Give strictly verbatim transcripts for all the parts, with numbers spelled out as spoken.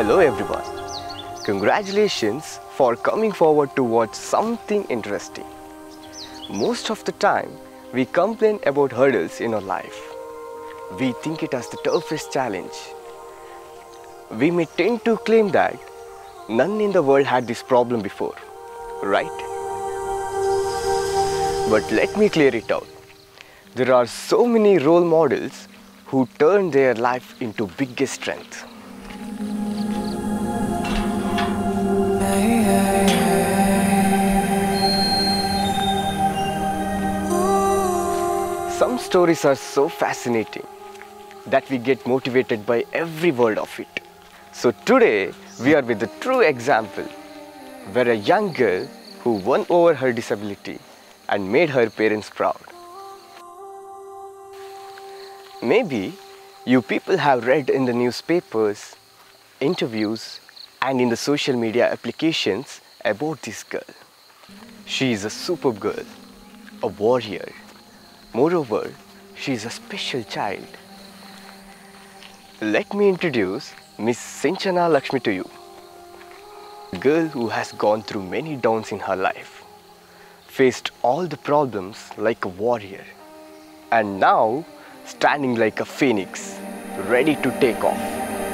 Hello everyone. Congratulations for coming forward to watch something interesting. Most of the time, we complain about hurdles in our life. We think it as the toughest challenge. We may tend to claim that none in the world had this problem before, right? But let me clear it out. There are so many role models who turn their life into biggest strength. Some stories are so fascinating that we get motivated by every word of it. So today we are with a true example where a young girl who won over her disability and made her parents proud. Maybe you people have read in the newspapers, interviews, and in the social media applications about this girl. She is a superb girl, a warrior. Moreover, she is a special child. Let me introduce Miss Sinchana Lakshmi to you. A girl who has gone through many downs in her life, faced all the problems like a warrior, and now standing like a phoenix, ready to take off.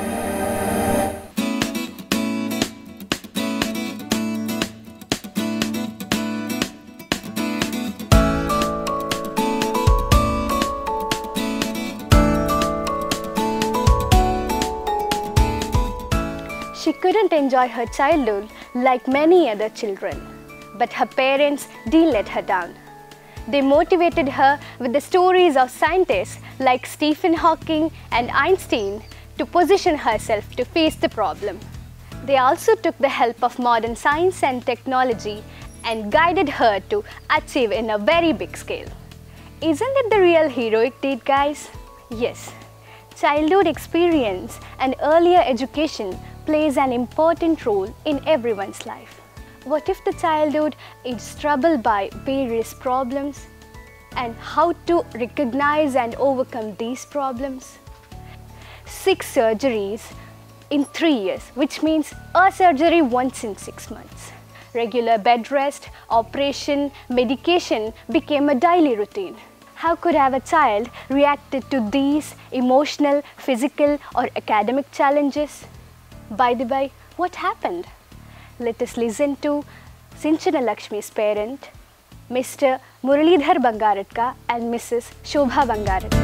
She couldn't enjoy her childhood like many other children, but her parents didn't let her down. They motivated her with the stories of scientists like Stephen Hawking and Einstein to position herself to face the problem. They also took the help of modern science and technology and guided her to achieve in a very big scale. Isn't it the real heroic deed, guys? Yes. Childhood experience and earlier education plays an important role in everyone's life. What if the childhood is troubled by various problems? And how to recognize and overcome these problems? Six surgeries in three years, which means a surgery once in six months. Regular bed rest, operation, medication became a daily routine. How could have a child reacted to these emotional, physical or academic challenges? By the way, what happened? Let us listen to Sinchana Lakshmi's parent, Mister Muralidhar Bangaratka and Missus Shobha Bangaratka.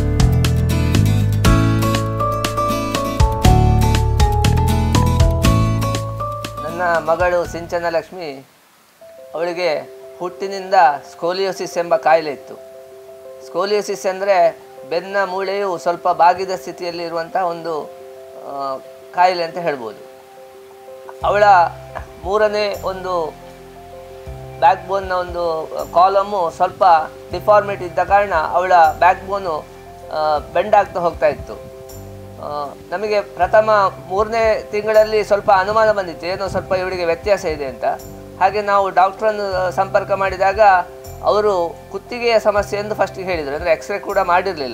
ನನ್ನ ಮಗಳು ಸಿಂಚನ ಲಕ್ಷ್ಮಿ ಅವಳಿಗೆ ಹುಟ್ಟಿನಿಂದ scoliosis ಎಂಬ ಕಾಯಿಲೆ ಇತ್ತು. Scoliosis ಅಂದರೆ ಬೆನ್ನ ಮೂಳೆಯು ಸ್ವಲ್ಪ ಬಾಗಿದ ಸ್ಥಿತಿಯಲ್ಲಿ ಇರುವಂಥ ಒಂದು ಕಾಯಿಲೆ ಅಂತ ಹೇಳ್ಬೋದು. ಅವಳ ಮೂರನೇ ಒಂದು ಬ್ಯಾಕ್ ಬೋನ್ನ ಒಂದು ಕಾಲಮು ಸ್ವಲ್ಪ ಡಿಫಾರ್ಮಿಟಿ ಇದ್ದ ಕಾರಣ ಅವಳ ಬ್ಯಾಕ್ ಬೋನು ಬೆಂಡ್ ಆಗ್ತಾ ಹೋಗ್ತಾ ಇತ್ತು. ನಮಗೆ ಪ್ರಥಮ ಮೂರನೇ ತಿಂಗಳಲ್ಲಿ ಸ್ವಲ್ಪ ಅನುಮಾನ ಬಂದಿತ್ತು, ಏನೋ ಸ್ವಲ್ಪ ಇವಳಿಗೆ ವ್ಯತ್ಯಾಸ ಇದೆ ಅಂತ. ಹಾಗೆ ನಾವು ಡಾಕ್ಟ್ರನ್ನು ಸಂಪರ್ಕ ಮಾಡಿದಾಗ ಅವರು ಕುತ್ತಿಗೆಯ ಸಮಸ್ಯೆ ಎಂದು ಫಸ್ಟಿಗೆ ಹೇಳಿದರು, ಅಂದರೆ ಎಕ್ಸ್ರೇ ಕೂಡ ಮಾಡಿರಲಿಲ್ಲ.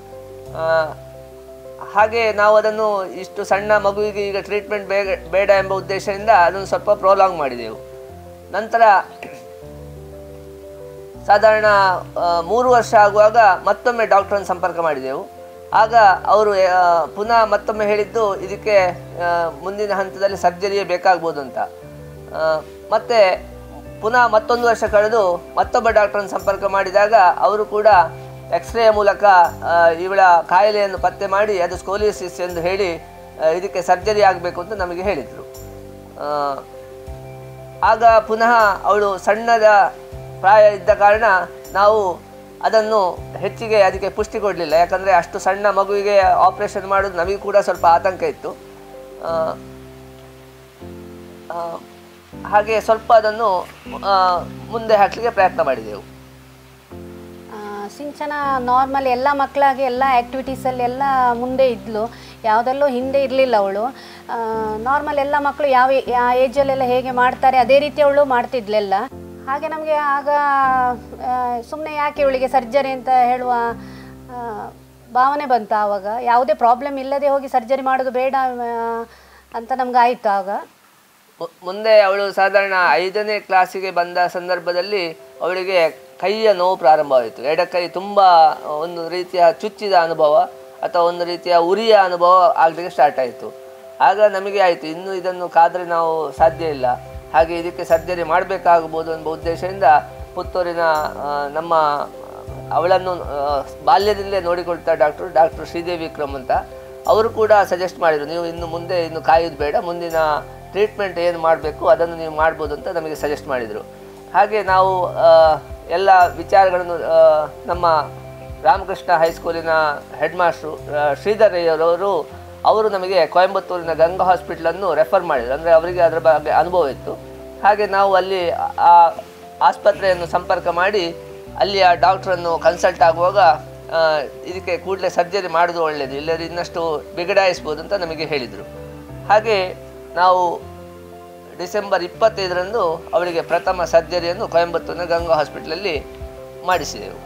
ಹಾಗೆ ನಾವು ಅದನ್ನು ಇಷ್ಟು ಸಣ್ಣ ಮಗುವಿಗೆ ಈಗ ಟ್ರೀಟ್ಮೆಂಟ್ ಬೇಗ ಬೇಡ ಎಂಬ ಉದ್ದೇಶದಿಂದ ಅದನ್ನು ಸ್ವಲ್ಪ ಪ್ರೊಲಾಂಗ್ ಮಾಡಿದೆವು. ನಂತರ ಸಾಧಾರಣ ಮೂರು ವರ್ಷ ಆಗುವಾಗ ಮತ್ತೊಮ್ಮೆ ಡಾಕ್ಟ್ರನ್ನು ಸಂಪರ್ಕ ಮಾಡಿದೆವು. ಆಗ ಅವರು ಪುನಃ ಮತ್ತೊಮ್ಮೆ ಹೇಳಿದ್ದು ಇದಕ್ಕೆ ಮುಂದಿನ ಹಂತದಲ್ಲಿ ಸರ್ಜರಿಯೇ ಬೇಕಾಗ್ಬೋದು ಅಂತ. ಮತ್ತು ಪುನಃ ಮತ್ತೊಂದು ವರ್ಷ ಕಳೆದು ಮತ್ತೊಬ್ಬ ಡಾಕ್ಟ್ರನ್ನು ಸಂಪರ್ಕ ಮಾಡಿದಾಗ ಅವರು ಕೂಡ ಎಕ್ಸ್ರೇಯ ಮೂಲಕ ಇವಳ ಕಾಯಿಲೆಯನ್ನು ಪತ್ತೆ ಮಾಡಿ ಅದು ಸ್ಕೋಲಿಯೋಸಿಸ್ ಎಂದು ಹೇಳಿ ಇದಕ್ಕೆ ಸರ್ಜರಿ ಆಗಬೇಕು ಅಂತ ನಮಗೆ ಹೇಳಿದರು. ಆಗ ಪುನಃ ಅವಳು ಸಣ್ಣದ ಪ್ರಾಯ ಇದ್ದ ಕಾರಣ ನಾವು ಅದನ್ನು ಹೆಚ್ಚಿಗೆ ಅದಕ್ಕೆ ಪುಷ್ಟಿ ಕೊಡಲಿಲ್ಲ. ಯಾಕಂದರೆ ಅಷ್ಟು ಸಣ್ಣ ಮಗುವಿಗೆ ಆಪ್ರೇಷನ್ ಮಾಡೋದು ನಮಗೆ ಕೂಡ ಸ್ವಲ್ಪ ಆತಂಕ ಇತ್ತು. ಹಾಗೆ ಸ್ವಲ್ಪ ಅದನ್ನು ಮುಂದೆ ಹಾಕಲಿಕ್ಕೆ ಪ್ರಯತ್ನ ಮಾಡಿದೆವು. ಸಿಂಚನ ನಾರ್ಮಲ್ ಎಲ್ಲ ಮಕ್ಕಳಾಗಿ ಎಲ್ಲ ಆ್ಯಕ್ಟಿವಿಟೀಸಲ್ಲೆಲ್ಲ ಮುಂದೆ ಇದ್ಲು, ಯಾವುದಲ್ಲೂ ಹಿಂದೆ ಇರಲಿಲ್ಲ ಅವಳು. ನಾರ್ಮಲ್ ಎಲ್ಲ ಮಕ್ಕಳು ಯಾವ ಏಜಲ್ಲೆಲ್ಲ ಹೇಗೆ ಮಾಡ್ತಾರೆ ಅದೇ ರೀತಿ ಅವಳು ಮಾಡ್ತಿದ್ಲೆಲ್ಲ. ಹಾಗೆ ನಮಗೆ ಆಗ ಸುಮ್ಮನೆ ಯಾಕೆ ಇವಳಿಗೆ ಸರ್ಜರಿ ಅಂತ ಹೇಳುವ ಭಾವನೆ ಬಂತು. ಆವಾಗ ಯಾವುದೇ ಪ್ರಾಬ್ಲಮ್ ಇಲ್ಲದೆ ಹೋಗಿ ಸರ್ಜರಿ ಮಾಡೋದು ಬೇಡ ಅಂತ ನಮ್ಗೆ ಆಯಿತು. ಆಗ ಮುಂದೆ ಅವಳು ಸಾಧಾರಣ ಐದನೇ ಕ್ಲಾಸಿಗೆ ಬಂದ ಸಂದರ್ಭದಲ್ಲಿ ಅವಳಿಗೆ ಕೈಯ ನೋವು ಪ್ರಾರಂಭವಾಯಿತು. ಎಡಕೈ ತುಂಬ ಒಂದು ರೀತಿಯ ಚುಚ್ಚಿದ ಅನುಭವ ಅಥವಾ ಒಂದು ರೀತಿಯ ಉರಿಯ ಅನುಭವ ಆಗಲಿಕ್ಕೆ ಸ್ಟಾರ್ಟ್ ಆಯಿತು. ಆಗ ನಮಗೆ ಆಯಿತು, ಇನ್ನು ಇದನ್ನು ಕಾದರೆ ನಾವು ಸಾಧ್ಯ ಇಲ್ಲ, ಹಾಗೆ ಇದಕ್ಕೆ ಸರ್ಜರಿ ಮಾಡಬೇಕಾಗಬಹುದು ಎಂಬ ಉದ್ದೇಶದಿಂದ ಪುತ್ತೂರಿನ ನಮ್ಮ ಅವಳನ್ನು ಬಾಲ್ಯದಲ್ಲೇ ನೋಡಿಕೊಳ್ತಾ ಡಾಕ್ಟ್ರು ಡಾಕ್ಟರ್ ಶ್ರೀದೇವಿ ವಿಕ್ರಮ್ ಅಂತ ಅವರು ಕೂಡ ಸಜೆಸ್ಟ್ ಮಾಡಿದರು, ನೀವು ಇನ್ನು ಮುಂದೆ ಇನ್ನು ಕಾಯೋದು ಬೇಡ, ಮುಂದಿನ ಟ್ರೀಟ್ಮೆಂಟ್ ಏನು ಮಾಡಬೇಕು ಅದನ್ನು ನೀವು ಮಾಡ್ಬೋದು ಅಂತ ನಮಗೆ ಸಜೆಸ್ಟ್ ಮಾಡಿದರು. ಹಾಗೆ ನಾವು ಎಲ್ಲ ವಿಚಾರಗಳನ್ನು ನಮ್ಮ ರಾಮಕೃಷ್ಣ ಹೈಸ್ಕೂಲಿನ ಹೆಡ್ ಮಾಸ್ಟ್ರು ಶ್ರೀಧರ್ ರೈಯರವರು ಅವರು ನಮಗೆ ಕೊಯಂಬತ್ತೂರಿನ ಗಂಗಾ ಹಾಸ್ಪಿಟ್ಲನ್ನು ರೆಫರ್ ಮಾಡಿದರು. ಅಂದರೆ ಅವರಿಗೆ ಅದರ ಬಗ್ಗೆ ಅನುಭವ ಇತ್ತು. ಹಾಗೆ ನಾವು ಅಲ್ಲಿ ಆ ಆಸ್ಪತ್ರೆಯನ್ನು ಸಂಪರ್ಕ ಮಾಡಿ ಅಲ್ಲಿ ಆ ಡಾಕ್ಟ್ರನ್ನು ಕನ್ಸಲ್ಟ್ ಆಗುವಾಗ ಇದಕ್ಕೆ ಕೂಡಲೇ ಸರ್ಜರಿ ಮಾಡೋದು ಒಳ್ಳೆಯದು, ಇಲ್ಲದ್ರೆ ಇನ್ನಷ್ಟು ಬಿಗಡಾಯಿಸ್ಬೋದು ಅಂತ ನಮಗೆ ಹೇಳಿದರು. ಹಾಗೆ ನಾವು ಡಿಸೆಂಬರ್ ಇಪ್ಪತ್ತೈದರಂದು ಅವಳಿಗೆ ಪ್ರಥಮ ಸರ್ಜರಿಯನ್ನು ಕೊಯಂಬತ್ತೂರಿನ ಗಂಗಾ ಹಾಸ್ಪಿಟ್ಲಲ್ಲಿ ಮಾಡಿಸಿದೆವು.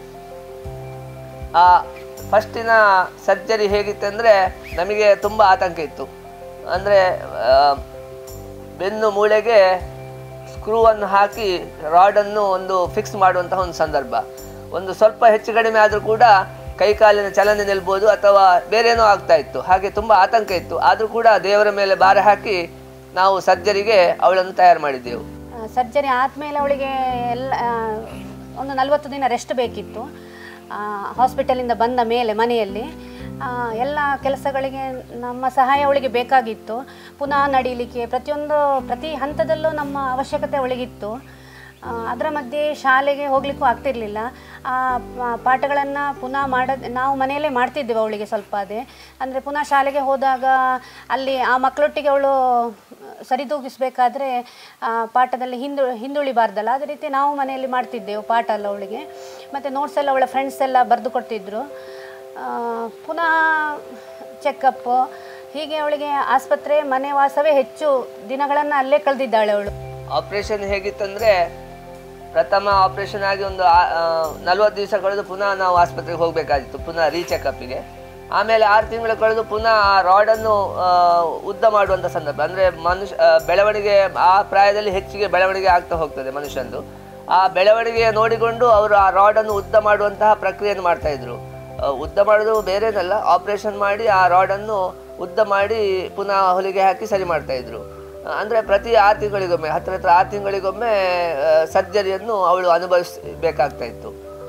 ಆ ಫಸ್ಟಿನ ಸರ್ಜರಿ ಹೇಗಿತ್ತಂದರೆ ನಮಗೆ ತುಂಬ ಆತಂಕ ಇತ್ತು. ಅಂದರೆ ಬೆನ್ನು ಮೂಳೆಗೆ ಸ್ಕ್ರೂವನ್ನು ಹಾಕಿ ರಾಡನ್ನು ಒಂದು ಫಿಕ್ಸ್ ಮಾಡುವಂತಹ ಒಂದು ಸಂದರ್ಭ. ಒಂದು ಸ್ವಲ್ಪ ಹೆಚ್ಚು ಕಡಿಮೆ ಆದರೂ ಕೂಡ ಕೈಕಾಲಿನ ಚಲನೆ ನಿಲ್ಬೋದು ಅಥವಾ ಬೇರೇನೋ ಆಗ್ತಾ ಇತ್ತು. ಹಾಗೆ ತುಂಬ ಆತಂಕ ಇತ್ತು. ಆದರೂ ಕೂಡ ದೇವರ ಮೇಲೆ ಭಾರ ಹಾಕಿ ನಾವು ಸರ್ಜರಿಗೆ ಅವಳನ್ನು ತಯಾರು ಮಾಡಿದ್ದೆವು. ಸರ್ಜರಿ ಆದಮೇಲೆ ಅವಳಿಗೆ ಎಲ್ಲ ಒಂದು ನಲವತ್ತು ದಿನ ರೆಸ್ಟ್ ಬೇಕಿತ್ತು. ಹಾಸ್ಪಿಟಲಿಂದ ಬಂದ ಮೇಲೆ ಮನೆಯಲ್ಲಿ ಎಲ್ಲ ಕೆಲಸಗಳಿಗೆ ನಮ್ಮ ಸಹಾಯ ಅವಳಿಗೆ ಬೇಕಾಗಿತ್ತು. ಪುನಃ ನಡೀಲಿಕ್ಕೆ ಪ್ರತಿಯೊಂದು ಪ್ರತಿ ಹಂತದಲ್ಲೂ ನಮ್ಮ ಅವಶ್ಯಕತೆ ಅವಳಿಗಿತ್ತು. ಅದರ ಮಧ್ಯೆ ಶಾಲೆಗೆ ಹೋಗಲಿಕ್ಕೂ ಆಗ್ತಿರಲಿಲ್ಲ. ಆ ಪಾಠಗಳನ್ನು ಪುನಃ ಮಾಡೋದು ನಾವು ಮನೆಯಲ್ಲೇ ಮಾಡ್ತಿದ್ದೆವು ಅವಳಿಗೆ ಸ್ವಲ್ಪ. ಅದೇ ಅಂದರೆ ಪುನಃ ಶಾಲೆಗೆ ಹೋದಾಗ ಅಲ್ಲಿ ಆ ಮಕ್ಕಳೊಟ್ಟಿಗೆ ಅವಳು ಸರಿದೂಗಿಸಬೇಕಾದ್ರೆ ಪಾಠದಲ್ಲಿ ಹಿಂದು ಹಿಂದುಳಿಬಾರ್ದಲ್ಲ, ಅದೇ ರೀತಿ ನಾವು ಮನೆಯಲ್ಲಿ ಮಾಡ್ತಿದ್ದೆವು ಪಾಠ ಎಲ್ಲ ಅವಳಿಗೆ. ಮತ್ತು ನೋಟ್ಸ್ ಎಲ್ಲ ಅವಳ ಫ್ರೆಂಡ್ಸ್ ಎಲ್ಲ ಬರೆದು ಕೊಡ್ತಿದ್ರು. ಪುನಃ ಚೆಕಪ್ಪು, ಹೀಗೆ ಅವಳಿಗೆ ಆಸ್ಪತ್ರೆ ಮನೆ ವಾಸವೇ ಹೆಚ್ಚು ದಿನಗಳನ್ನು ಅಲ್ಲೇ ಕಳೆದಿದ್ದಾಳೆ ಅವಳು. ಆಪ್ರೇಷನ್ ಹೇಗಿತ್ತಂದರೆ ಪ್ರಥಮ ಆಪ್ರೇಷನ್ ಆಗಿ ಒಂದು ನಲ್ವತ್ತು ದಿವಸ ಕಳೆದು ಪುನಃ ನಾವು ಆಸ್ಪತ್ರೆಗೆ ಹೋಗಬೇಕಾಗಿತ್ತು, ಪುನಃ ರೀಚೆಕಪ್ಪಿಗೆ. ಆಮೇಲೆ ಆರು ತಿಂಗಳು ಕಳೆದು ಪುನಃ ಆ ರಾಡನ್ನು ಉದ್ದ ಮಾಡುವಂಥ ಸಂದರ್ಭ. ಅಂದರೆ ಮನುಷ್ಯ ಬೆಳವಣಿಗೆ ಆ ಪ್ರಾಯದಲ್ಲಿ ಹೆಚ್ಚಿಗೆ ಬೆಳವಣಿಗೆ ಆಗ್ತಾ ಹೋಗ್ತದೆ ಮನುಷ್ಯಂದು. ಆ ಬೆಳವಣಿಗೆ ನೋಡಿಕೊಂಡು ಅವರು ಆ ರಾಡನ್ನು ಉದ್ದ ಮಾಡುವಂತಹ ಪ್ರಕ್ರಿಯೆಯನ್ನು ಮಾಡ್ತಾಯಿದ್ರು. ಉದ್ದ ಮಾಡೋದು ಬೇರೆನಲ್ಲ, ಆಪ್ರೇಷನ್ ಮಾಡಿ ಆ ರಾಡನ್ನು ಉದ್ದ ಮಾಡಿ ಪುನಃ ಹೊಲಿಗೆ ಹಾಕಿ ಸರಿ ಮಾಡ್ತಾಯಿದ್ರು. ಅಂದರೆ ಪ್ರತಿ ಆರು ತಿಂಗಳಿಗೊಮ್ಮೆ ಹತ್ತಿರ ಹತ್ರ ಆರು ತಿಂಗಳಿಗೊಮ್ಮೆ ಸರ್ಜರಿಯನ್ನು ಅವಳು ಅನುಭವಿಸಬೇಕಾಗ್ತಾ ಇತ್ತು.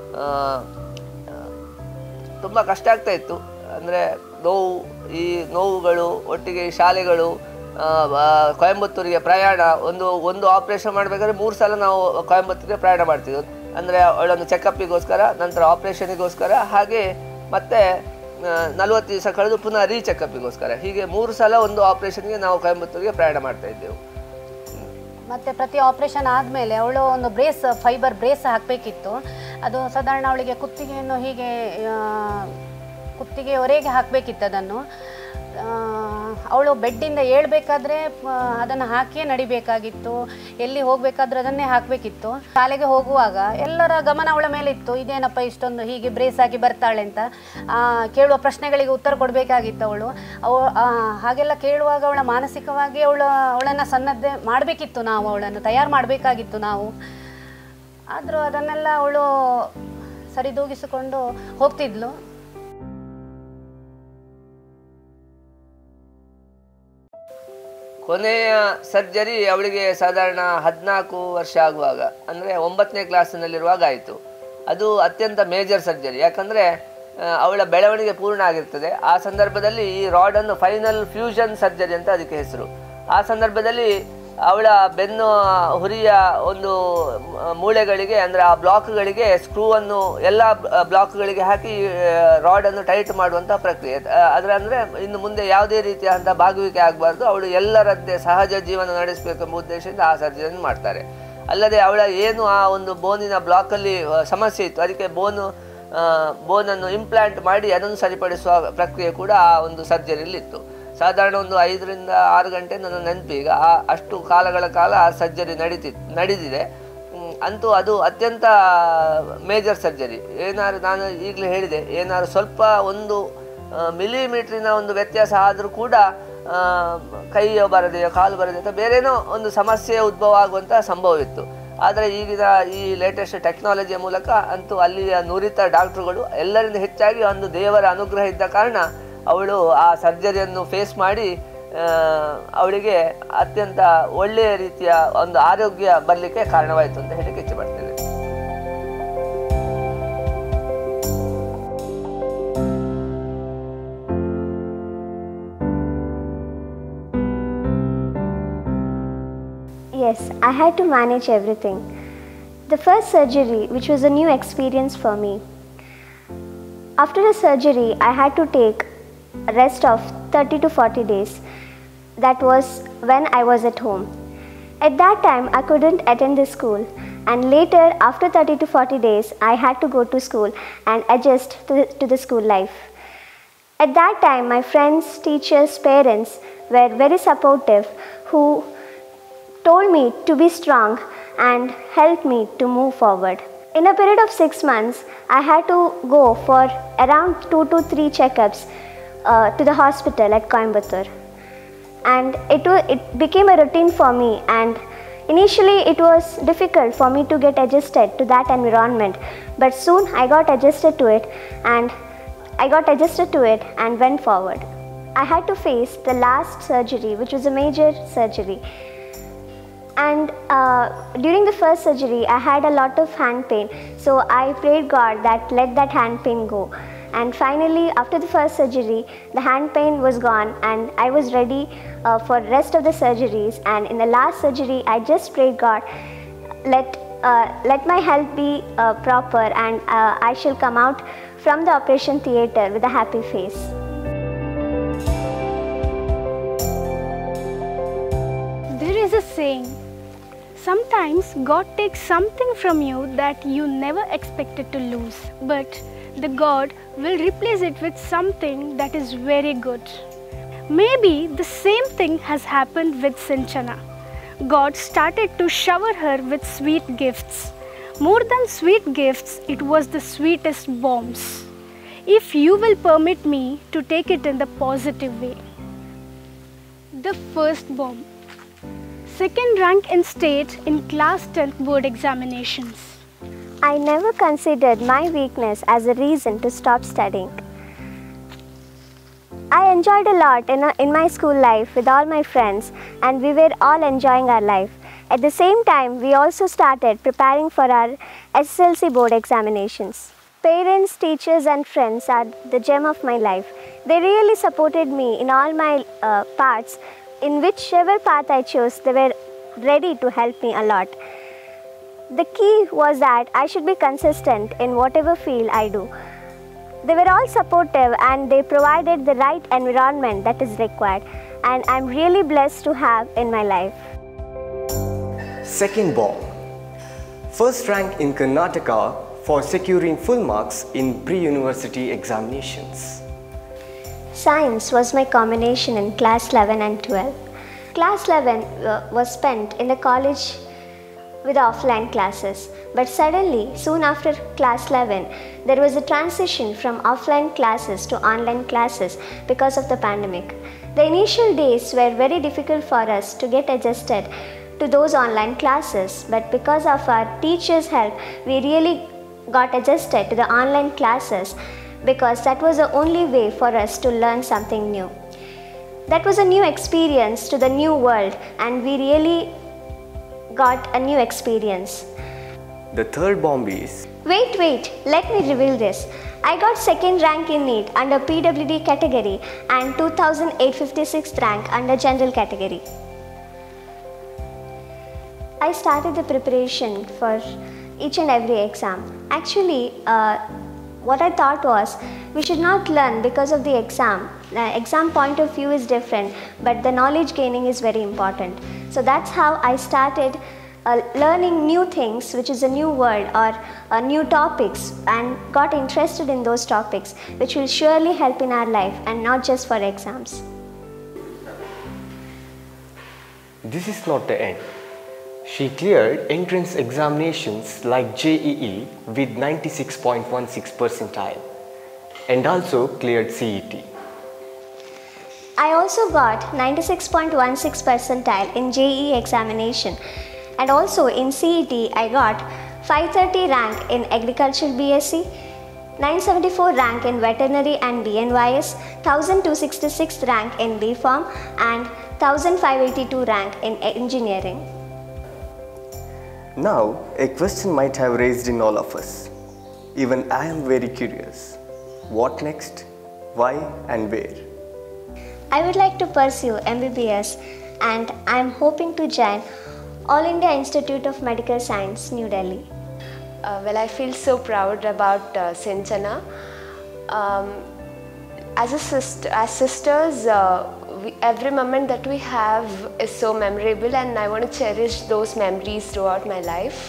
ತುಂಬ ಕಷ್ಟ ಆಗ್ತಾ ಇತ್ತು. ಅಂದರೆ ನೋವು, ಈ ನೋವುಗಳು ಒಟ್ಟಿಗೆ ಶಾಲೆಗಳು, ಕೊಯಂಬತ್ತೂರಿಗೆ ಪ್ರಯಾಣ, ಒಂದು ಒಂದು ಆಪ್ರೇಷನ್ ಮಾಡಬೇಕಾದ್ರೆ ಮೂರು ಸಲ ನಾವು ಕೊಯಂಬತ್ತೂರಿಗೆ ಪ್ರಯಾಣ ಮಾಡ್ತಿದ್ವಿ. ಅಂದರೆ ಅವಳೊಂದು ಚೆಕಪ್ಪಿಗೋಸ್ಕರ, ನಂತರ ಆಪ್ರೇಷನಿಗೋಸ್ಕರ, ಹಾಗೆ ಮತ್ತು ನಲ್ವತ್ತು ದಿವಸ ಕಳೆದು ಪುನಃ ರೀ ಚೆಕಪ್ಪಿಗೋಸ್ಕರ, ಹೀಗೆ ಮೂರು ಸಲ ಒಂದು ಆಪ್ರೇಷನ್ಗೆ ನಾವು ಕೊಯಂಬತ್ತೂರಿಗೆ ಪ್ರಯಾಣ ಮಾಡ್ತಾ ಇದ್ದೆವು. ಮತ್ತು ಪ್ರತಿ ಆಪ್ರೇಷನ್ ಆದಮೇಲೆ ಅವಳು ಒಂದು ಬ್ರೇಸ್, ಫೈಬರ್ ಬ್ರೇಸ್ ಹಾಕಬೇಕಿತ್ತು. ಅದು ಸಾಧಾರಣ ಅವಳಿಗೆ ಕುತ್ತಿಗೆಯನ್ನು ಹೀಗೆ ಕುತ್ತಿಗೆವರೆಗೆ ಹಾಕಬೇಕಿತ್ತು. ಅದನ್ನು ಅವಳು ಬೆಡ್ಡಿಂದ ಏಳಬೇಕಾದ್ರೆ ಅದನ್ನು ಹಾಕಿಯೇ ನಡಿಬೇಕಾಗಿತ್ತು. ಎಲ್ಲಿ ಹೋಗಬೇಕಾದ್ರೂ ಅದನ್ನೇ ಹಾಕಬೇಕಿತ್ತು. ಶಾಲೆಗೆ ಹೋಗುವಾಗ ಎಲ್ಲರ ಗಮನ ಅವಳ ಮೇಲೆ ಇತ್ತು, ಇದೇನಪ್ಪ ಇಷ್ಟೊಂದು ಹೀಗೆ ಬ್ರೇಸ್ ಹಾಕಿ ಬರ್ತಾಳೆ ಅಂತ. ಕೇಳುವ ಪ್ರಶ್ನೆಗಳಿಗೆ ಉತ್ತರ ಕೊಡಬೇಕಾಗಿತ್ತು ಅವಳು. ಅವ ಹಾಗೆಲ್ಲ ಕೇಳುವಾಗ ಅವಳ ಮಾನಸಿಕವಾಗಿ ಅವಳು ಅವಳನ್ನು ಸನ್ನದ್ಧ ಮಾಡಬೇಕಿತ್ತು, ನಾವು ಅವಳನ್ನು ತಯಾರು ಮಾಡಬೇಕಾಗಿತ್ತು ನಾವು. ಆದರೂ ಅದನ್ನೆಲ್ಲ ಅವಳು ಸರಿದೂಗಿಸಿಕೊಂಡು ಹೋಗ್ತಿದ್ಲು. ಕೊನೆಯ ಸರ್ಜರಿ ಅವಳಿಗೆ ಸಾಧಾರಣ ಹದಿನಾಲ್ಕು ವರ್ಷ ಆಗುವಾಗ, ಅಂದರೆ ಒಂಬತ್ತನೇ ಕ್ಲಾಸಿನಲ್ಲಿರುವಾಗ ಆಯಿತು. ಅದು ಅತ್ಯಂತ ಮೇಜರ್ ಸರ್ಜರಿ. ಯಾಕಂದರೆ ಅವಳ ಬೆಳವಣಿಗೆ ಪೂರ್ಣ ಆಗಿರ್ತದೆ. ಆ ಸಂದರ್ಭದಲ್ಲಿ ಈ ರಾಡನ್ನು ಫೈನಲ್ ಫ್ಯೂಷನ್ ಸರ್ಜರಿ ಅಂತ ಅದಕ್ಕೆ ಹೆಸರು. ಆ ಸಂದರ್ಭದಲ್ಲಿ ಅವಳ ಬೆನ್ನು ಹುರಿಯ ಒಂದು ಮೂಳೆಗಳಿಗೆ, ಅಂದರೆ ಆ ಬ್ಲಾಕ್ಗಳಿಗೆ ಸ್ಕ್ರೂವನ್ನು ಎಲ್ಲ ಬ್ಲಾಕ್ಗಳಿಗೆ ಹಾಕಿ ರಾಡನ್ನು ಟೈಟ್ ಮಾಡುವಂಥ ಪ್ರಕ್ರಿಯೆ. ಅದರ ಅಂದರೆ ಇನ್ನು ಮುಂದೆ ಯಾವುದೇ ರೀತಿಯಾದಂಥ ಬಾಗುವಿಕೆ ಆಗಬಾರ್ದು, ಅವಳು ಎಲ್ಲರಂತೆ ಸಹಜ ಜೀವನ ನಡೆಸಬೇಕೆಂಬ ಉದ್ದೇಶದಿಂದ ಆ ಸರ್ಜರಿಯನ್ನು ಮಾಡ್ತಾರೆ. ಅಲ್ಲದೆ ಅವಳ ಏನು ಆ ಒಂದು ಬೋನಿನ ಬ್ಲಾಕಲ್ಲಿ ಸಮಸ್ಯೆ ಇತ್ತು, ಅದಕ್ಕೆ ಬೋನು ಬೋನನ್ನು ಇಂಪ್ಲಾಂಟ್ ಮಾಡಿ ಅದನ್ನು ಸರಿಪಡಿಸುವ ಪ್ರಕ್ರಿಯೆ ಕೂಡ ಆ ಒಂದು ಸರ್ಜರಿಯಲ್ಲಿ ಇತ್ತು. ಸಾಧಾರಣ ಒಂದು ಐದರಿಂದ ಆರು ಗಂಟೆ ನನ್ನ ನೆನಪೀಗ ಆ ಅಷ್ಟು ಕಾಲಗಳ ಕಾಲ ಆ ಸರ್ಜರಿ ನಡೀತಿ ನಡೆದಿದೆ ಅಂತೂ ಅದು ಅತ್ಯಂತ ಮೇಜರ್ ಸರ್ಜರಿ. ಏನಾದ್ರು ನಾನು ಈಗಲೇ ಹೇಳಿದೆ, ಏನಾದ್ರು ಸ್ವಲ್ಪ ಒಂದು ಮಿಲಿಮೀಟ್ರಿನ ಒಂದು ವ್ಯತ್ಯಾಸ ಆದರೂ ಕೂಡ ಕೈಯೋ ಬರದೆಯೋ ಕಾಲು ಬರದೆಯೋ ಅಥವಾ ಬೇರೇನೋ ಒಂದು ಸಮಸ್ಯೆ ಉದ್ಭವ ಆಗುವಂಥ ಸಂಭವವಿತ್ತು. ಆದರೆ ಈಗಿನ ಈ ಲೇಟೆಸ್ಟ್ ಟೆಕ್ನಾಲಜಿಯ ಮೂಲಕ ಅಂತೂ ಅಲ್ಲಿಯ ನುರಿತ ಡಾಕ್ಟ್ರುಗಳು ಎಲ್ಲರಿಂದ ಹೆಚ್ಚಾಗಿ ಒಂದು ದೇವರ ಅನುಗ್ರಹ ಇದ್ದ ಕಾರಣ ಅವಳು ಆ ಸರ್ಜರಿಯನ್ನು ಫೇಸ್ ಮಾಡಿ ಅವಳಿಗೆ ಅತ್ಯಂತ ಒಳ್ಳೆಯ ರೀತಿಯ ಒಂದು ಆರೋಗ್ಯ ಬರಲಿಕ್ಕೆ ಕಾರಣವಾಯಿತು ಅಂತ ಹೇಳಕ್ಕೆ ಇಚ್ಛೆಪಡ್ತೇನೆ. Yes, I had to manage everything. The first surgery, which was a new experience for me. After the surgery, I had to take a rest of thirty to forty days. That was when I was at home. At that time, I couldn't attend the school, and later, after thirty to forty days, I had to go to school and adjust to the, to the school life. At that time, my friends, teachers, parents were very supportive, who told me to be strong and helped me to move forward. In a period of six months, I had to go for around two to three checkups uh, to the hospital at Coimbatore. And it, it became a routine for me, and initially it was difficult for me to get adjusted to that environment, but soon I got adjusted to it and I got adjusted to it and went forward. I had to face the last surgery, which was a major surgery. And uh, during the first surgery, I had a lot of hand pain. So I prayed God that let that hand pain go. And finally, after the first surgery, the hand pain was gone and I was ready uh, for the rest of the surgeries. And in the last surgery, I just prayed God, let, uh, let my health be uh, proper and uh, I shall come out from the operation theatre with a happy face. There is a saying, sometimes God takes something from you that you never expected to lose, but the God will replace it with something that is very good. Maybe the same thing has happened with Sinchana. God started to shower her with sweet gifts. More than sweet gifts, it was the sweetest bombs. If you will permit me to take it in the positive way. The first bomb. Second rank in state in class tenth board examinations. I never considered my weakness as a reason to stop studying. I enjoyed a lot in, a, in my school life with all my friends, and we were all enjoying our life. At the same time, we also started preparing for our S S L C board examinations. Parents, teachers and friends are the gem of my life. They really supported me in all my uh, parts. In whichever path I chose, they were ready to help me a lot. The key was that I should be consistent in whatever field I do. They were all supportive and they provided the right environment that is required, and I'm really blessed to have in my life. Second bomb. First rank in Karnataka for securing full marks in pre-university examinations. Science was my combination in class eleven and twelve. Class eleven uh, was spent in the college with offline classes, but suddenly, soon after class eleven, there was a transition from offline classes to online classes because of the pandemic. The initial days were very difficult for us to get adjusted to those online classes, but because of our teachers' help, we really got adjusted to the online classes, because that was the only way for us to learn something new. That was a new experience to the new world, and we really got a new experience. The third bomb is... Wait, wait, let me reveal this. I got second rank in NEET under P W D category and two thousand eight hundred fifty-sixth rank under general category. I started the preparation for each and every exam. Actually, uh, what I thought was, we should not learn because of the exam. The exam point of view is different, but the knowledge gaining is very important. So that's how I started uh, learning new things, which is a new world or uh, new topics, and got interested in those topics, which will surely help in our life and not just for exams. This is not the end. She cleared entrance examinations like J E E with ninety-six point one six percentile and also cleared C E T. I also got ninety-six point one six percentile in J E E examination, and also in C E T I got five thirty rank in Agricultural B S c, nine seventy-four rank in Veterinary and B N Y S, one thousand two hundred sixty-six rank in B Farm, and one thousand five hundred eighty-two rank in Engineering. Now, a question might have raised in all of us. Even I am very curious. What next? Why and where? I would like to pursue M B B S, and I am hoping to join All India Institute of Medical Science, New Delhi. Uh, well, I feel so proud about uh, Sinchana. Um, as a sister, as sisters, uh, we, every moment that we have is so memorable, and I want to cherish those memories throughout my life.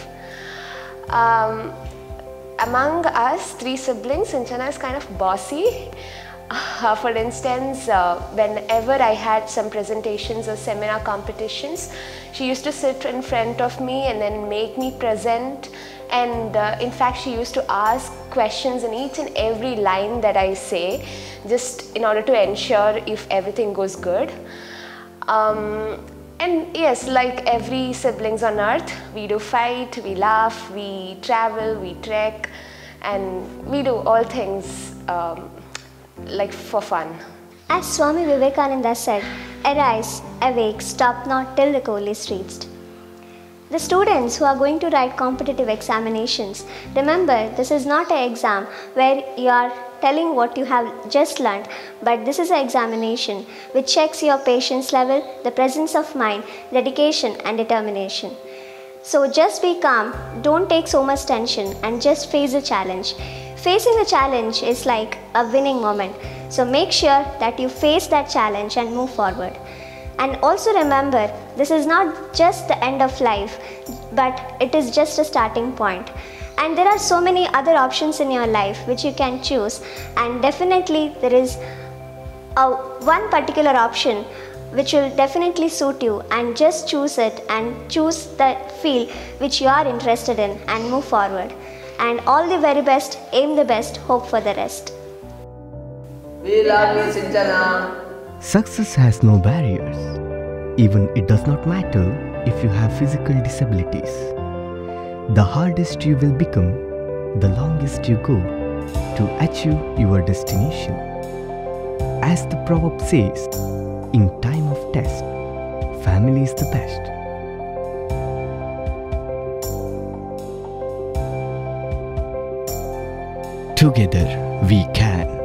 Um, among us three siblings, Sinchana is kind of bossy. Uh, for instance, uh, whenever I had some presentations or seminar competitions, she used to sit in front of me and then make me present. And uh, in fact, she used to ask questions in each and every line that I say, just in order to ensure if everything goes good. Um, and yes, like every siblings on earth, we do fight, we laugh, we travel, we trek, and we do all things um, like for fun. As Swami Vivekananda said, arise, awake, stop not till the goal is reached. The students who are going to write competitive examinations, remember, this is not an exam where you are telling what you have just learned, but this is an examination which checks your patience level, the presence of mind, dedication and determination. So just be calm, don't take so much tension, and just face the challenge. Facing the challenge is like a winning moment. So make sure that you face that challenge and move forward. And also remember, this is not just the end of life, but it is just a starting point. And there are so many other options in your life which you can choose, and definitely there is a one particular option which will definitely suit you, and just choose it and choose the field which you are interested in and move forward. And all the very best, aim the best, hope for the rest. We love you, Sinchana. Success has no barriers. Even it does not matter if you have physical disabilities. The hardest you will become, the longest you go to achieve your destination. As the proverb says, in time of test, family is the best. Together we can.